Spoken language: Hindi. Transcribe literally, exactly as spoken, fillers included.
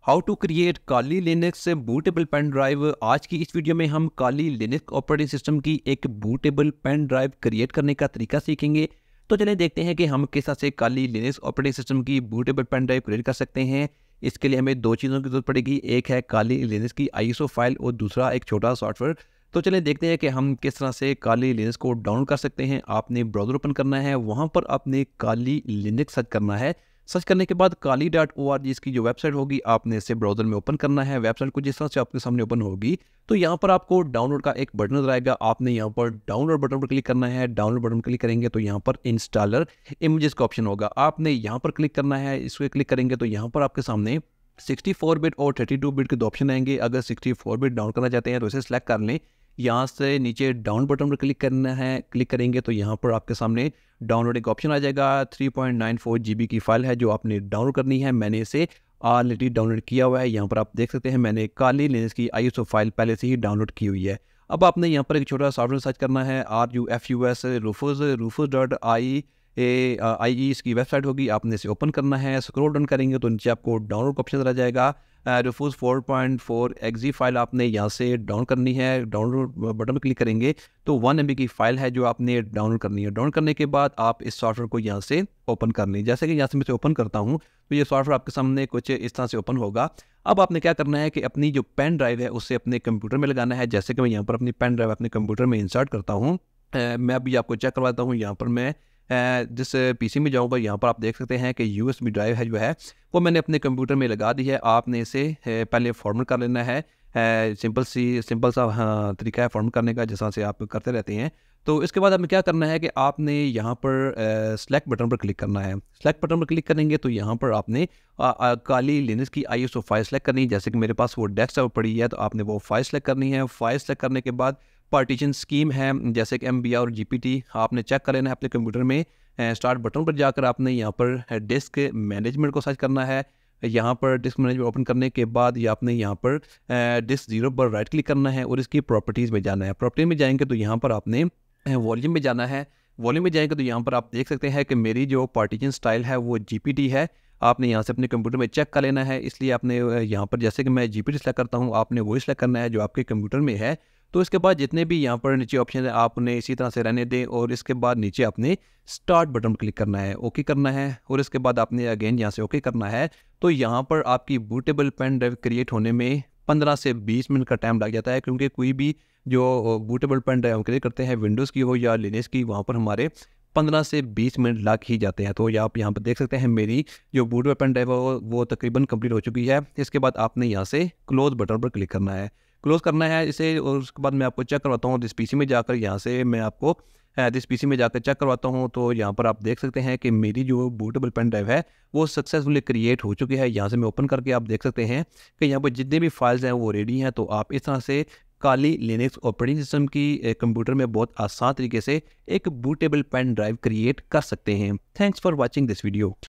How to create Kali Linux bootable pen drive. आज की इस वीडियो में हम काली लिनक्स ऑपरेटिंग सिस्टम की एक बूटेबल पेन ड्राइव क्रिएट करने का तरीका सीखेंगे। तो चलिए देखते हैं कि हम किस तरह से काली लिनक्स ऑपरेटिंग सिस्टम की बूटेबल पेन ड्राइव क्रिएट कर सकते हैं। इसके लिए हमें दो चीज़ों की जरूरत पड़ेगी, एक है काली लिनक्स की आईएसओ फाइल और दूसरा एक छोटा सॉफ्टवेयर। तो चलिए देखते हैं कि हम किस तरह से काली लिनक्स को डाउनलोड कर सकते हैं। आपने ब्राउज़र ओपन करना है, वहाँ पर आपने काली लिनक्स सर्च करना है। सर्च करने के बाद काली डॉट ओ आर जी इसकी जो वेबसाइट होगी आपने इसे ब्राउजर में ओपन करना है। वेबसाइट को जिस तरह से आपके सामने ओपन होगी तो यहाँ पर आपको डाउनलोड का एक बटन नजर आएगा। आपने यहाँ पर डाउनलोड बटन पर क्लिक करना है। डाउनलोड बटन क्लिक करेंगे तो यहाँ पर इंस्टॉलर इमेजेस का ऑप्शन होगा, आपने यहाँ पर क्लिक करना है। इस पर क्लिक करेंगे तो यहाँ पर आपके सामने सिक्सटी फोर बिट और थर्टी टू बिट के दो ऑप्शन आएंगे। अगर सिक्सटी फोर बिट डाउन करना चाहते हैं तो इसे सेलेक्ट कर लें। यहाँ से नीचे डाउन बटन पर क्लिक करना है। क्लिक करेंगे तो यहाँ पर आपके सामने डाउनलोड एक ऑप्शन आ जाएगा। Three point nine four GB की फाइल है जो आपने डाउनलोड करनी है। मैंने इसे ऑलरेडी डाउनलोड किया हुआ है। यहाँ पर आप देख सकते हैं मैंने काली लिनक्स की आईएसओ फाइल पहले से ही डाउनलोड की हुई है। अब आपने यहाँ पर एक छोटा सॉफ्टवेयर सर्च करना है, R U F U S Rufus Rufus dot I A I E इसकी वेबसाइट होगी। आपने इसे ओपन करना है। स्क्रॉल डाउन करेंगे तो नीचे आपको डाउनलोड का ऑप्शन आ जाएगा। Rufus four point four exe file आपने यहाँ से डाउन करनी है। डाउनलोड बटन पर क्लिक करेंगे तो वन एम बी की फाइल है जो आपने डाउनलोड करनी है। डाउनलोड करने के बाद आप इस सॉफ्टवेयर को यहाँ से ओपन कर लें। जैसे कि यहाँ से मैं इसे ओपन करता हूँ तो ये सॉफ्टवेयर आपके सामने कुछ इस तरह से ओपन होगा। अब आपने क्या करना है कि अपनी जो पेन ड्राइव है उसे अपने कंप्यूटर में लगाना है। जैसे कि मैं यहाँ पर अपनी पेन ड्राइव अपने कंप्यूटर में इंसर्ट करता हूँ। मैं अभी आपको चेक करवाता हूँ। यहाँ पर मैं जिस पीसी में जाऊंगा यहाँ पर आप देख सकते हैं कि यूएसबी ड्राइव है जो है वो मैंने अपने कंप्यूटर में लगा दी है। आपने इसे पहले फॉर्मेट कर लेना है। सिंपल सी सिंपल सा हाँ तरीका है फॉर्मेट करने का, जिस तरह से आप करते रहते हैं। तो इसके बाद आपने क्या करना है कि आपने यहाँ पर सेलेक्ट बटन पर क्लिक करना है। सेलेक्ट बटन पर क्लिक करेंगे तो यहाँ पर आपने आ, आ, काली लिनक्स की आईएसओ फाइल सेलेक्ट करनी है। जैसे कि मेरे पास वो डेस्कटॉप पड़ी है तो आपने वो फाइल सेलेक्ट करनी है। फाइल सेलेक्ट करने के बाद पार्टीशन स्कीम है जैसे कि एम बी और जी पी टी आपने चेक कर लेना है अपने कंप्यूटर में। स्टार्ट बटन पर जाकर आपने यहाँ पर डिस्क मैनेजमेंट को सर्च करना है। यहाँ पर डिस्क मैनेजमेंट ओपन करने के बाद ये आपने यहाँ पर डिस्क जीरो पर राइट क्लिक करना है और इसकी प्रॉपर्टीज़ में जाना है। प्रॉपर्टीज में जाएंगे तो यहाँ पर आपने वॉल्यूम में जाना है। वॉल्यूम में जाएंगे तो यहाँ पर आप देख सकते हैं कि मेरी जो पार्टीशन स्टाइल है वो जी पी टी है। आपने यहाँ से अपने कंप्यूटर में चेक कर लेना है, इसलिए आपने यहाँ पर जैसे कि मैं जी पी टी सेलेक्ट करता हूँ आपने वही सेलेक्ट करना है जो आपके कंप्यूटर में है। तो इसके बाद जितने भी यहाँ पर नीचे ऑप्शन है आपने इसी तरह से रहने दें और इसके बाद नीचे आपने स्टार्ट बटन पर क्लिक करना है, ओके करना है और इसके बाद आपने अगेन यहाँ से ओके करना है। तो यहाँ पर आपकी बूटेबल पेन ड्राइव क्रिएट होने में पंद्रह से बीस मिनट का टाइम लग जाता है, क्योंकि कोई भी जो बूटेबल पेन ड्राइव क्रिएट करते हैं विंडोज़ की हो या लिनक्स की, वहाँ पर हमारे पंद्रह से बीस मिनट लग ही जाते हैं। तो आप यहाँ पर देख सकते हैं मेरी जो बूटेबल पेन ड्राइव है वो, वो तकरीबन कंप्लीट हो चुकी है। इसके बाद आपने यहाँ से क्लोज बटन पर क्लिक करना है, क्लोज करना है इसे। और उसके बाद मैं आपको चेक करवाता हूँ दिस पीसी में जाकर। यहाँ से मैं आपको दिस पीसी में जाकर चेक करवाता हूँ। तो यहाँ पर आप देख सकते हैं कि मेरी जो बूटेबल पेन ड्राइव है वो सक्सेसफुली क्रिएट हो चुकी है। यहाँ से मैं ओपन करके आप देख सकते हैं कि यहाँ पर जितने भी फाइल्स हैं वो रेडी हैं। तो आप इस तरह से काली लिनक्स ऑपरेटिंग सिस्टम की कंप्यूटर में बहुत आसान तरीके से एक बूटेबल पेन ड्राइव क्रिएट कर सकते हैं। Thanks for watching this video.